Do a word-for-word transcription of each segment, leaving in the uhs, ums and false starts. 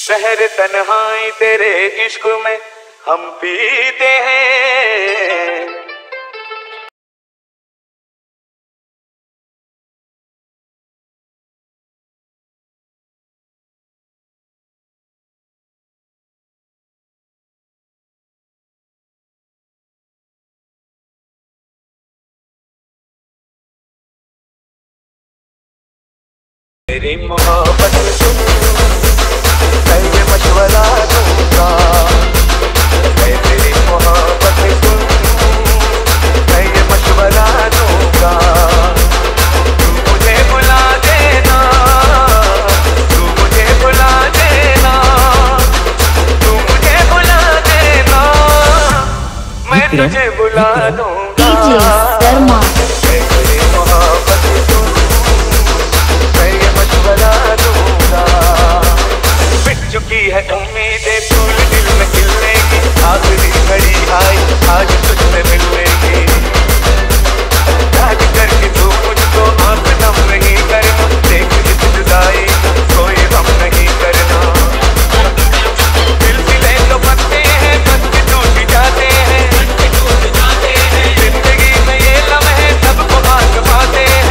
शहर तन्हाई तेरे इश्क में हम पीते हैं। तेरी मोहब्बत सुन मैं मशवरा दूंगा, मैं तेरी मोहब्बत सुन मैं मशवरा दूंगा। तू मुझे बुला देना, तू मुझे बुला देना, तू मुझे बुला देना, मैं तुझे बुला दूंगा। मैं तेरी मोहब्बत सुन मैं मशवरा दूंगा। मिट चुकी है उम्मीदें फूल दिल में खिलने की, आखिरी घड़ी आई आज तुझसे मिलने की। याद करके तू मुझको आंख नम नहीं करना, देख इस जुदाई कोई गम नहीं करना। सिलसिले तो बनते हैं बनते टूट जाते हैं, जिंदगी में ये लम्हे सबको आजमाते हैं।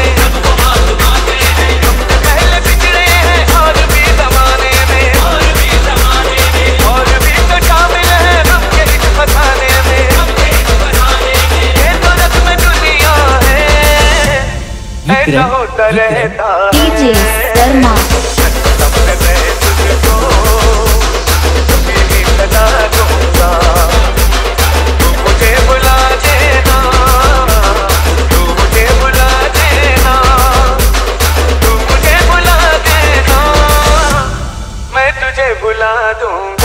ऐसा होता रहता डीजे शर्मा तुझको मेरी सदा दूंगा। तू मुझे बुला देना, तू मुझे बुला देना, तू मुझे बुला देना, मैं तुझे बुला दूंगा।